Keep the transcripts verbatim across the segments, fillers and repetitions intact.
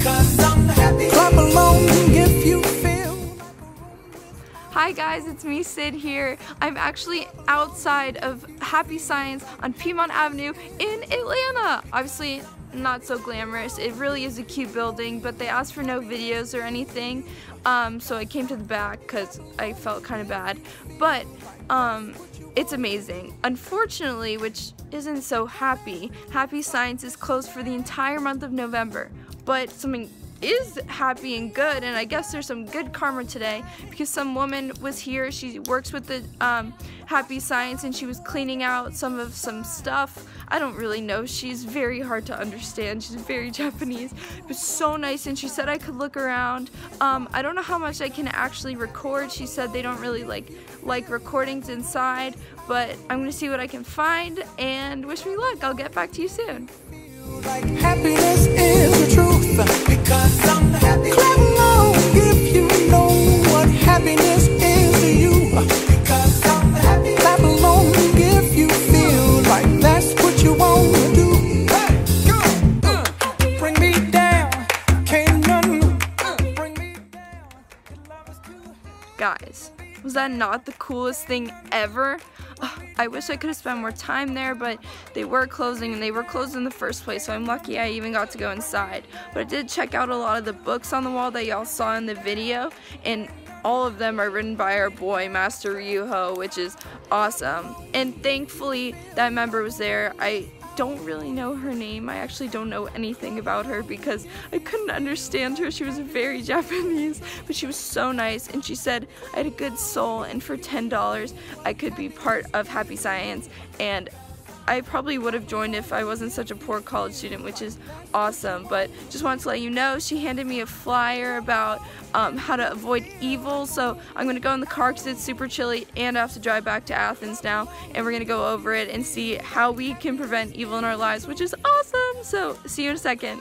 because I'm happy. Clap along if you feel. Hi guys, it's me, Sid here. I'm actually outside of Happy Science on Piedmont Avenue in Atlanta. Obviously, not so glamorous. It really is a cute building, but they asked for no videos or anything, um, so I came to the back because I felt kind of bad. But um, it's amazing. Unfortunately, which isn't so happy, Happy Science is closed for the entire month of November. But something is happy and good, and I guess there's some good karma today because some woman was here. She works with the um, Happy Science, and she was cleaning out some of some stuff. I don't really know. She's very hard to understand. She's very Japanese, but so nice, and she said I could look around. Um, I don't know how much I can actually record. She said they don't really like like recordings inside, but I'm gonna see what I can find, and wish me luck. I'll get back to you soon. Like happiness is the truth, because I'm happy. Clap along if you know what happiness is to you, because I'm happy. Clap along if you feel like that's what you want to do. Hey, go, uh, bring me down, can't none uh, bring me down. Guys, was that not the coolest thing ever? Ugh, I wish I could have spent more time there, but they were closing, and they were closed in the first place, so I'm lucky I even got to go inside. But I did check out a lot of the books on the wall that y'all saw in the video, and all of them are written by our boy Master Ryuho, which is awesome. And thankfully that member was there. I don't really know her name. I actually don't know anything about her because I couldn't understand her. She was very Japanese, but she was so nice, and she said I had a good soul, and for ten dollars I could be part of Happy Science, and I probably would have joined if I wasn't such a poor college student, which is awesome. But just wanted to let you know, she handed me a flyer about um, how to avoid evil. So I'm going to go in the car because it's super chilly, and I have to drive back to Athens now, and we're going to go over it and see how we can prevent evil in our lives, which is awesome. So see you in a second.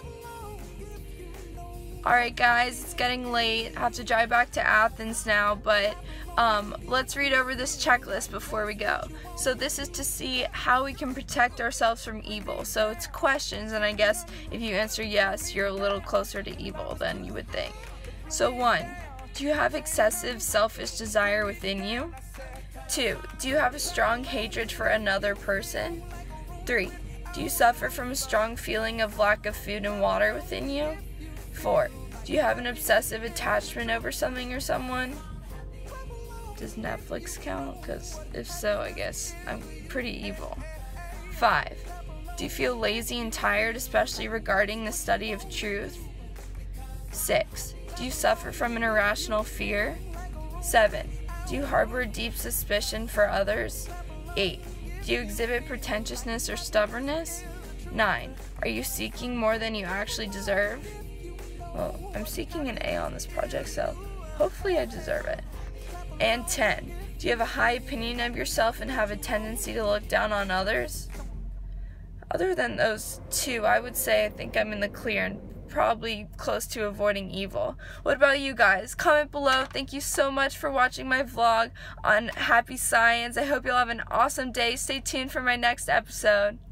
Alright guys, it's getting late. I have to drive back to Athens now, but um, let's read over this checklist before we go. So this is to see how we can protect ourselves from evil. So it's questions, and I guess if you answer yes, you're a little closer to evil than you would think. So one, do you have excessive selfish desire within you? Two, do you have a strong hatred for another person? Three, do you suffer from a strong feeling of lack of food and water within you? Four, do you have an obsessive attachment over something or someone? Does Netflix count? Because if so, I guess I'm pretty evil. Five, do you feel lazy and tired, especially regarding the study of truth? Six, do you suffer from an irrational fear? Seven, do you harbor a deep suspicion for others? Eight, do you exhibit pretentiousness or stubbornness? Nine, are you seeking more than you actually deserve? Well, I'm seeking an A on this project, so hopefully I deserve it. And ten, do you have a high opinion of yourself and have a tendency to look down on others? Other than those two, I would say I think I'm in the clear and probably close to avoiding evil. What about you guys? Comment below. Thank you so much for watching my vlog on Happy Science. I hope you'll have an awesome day. Stay tuned for my next episode.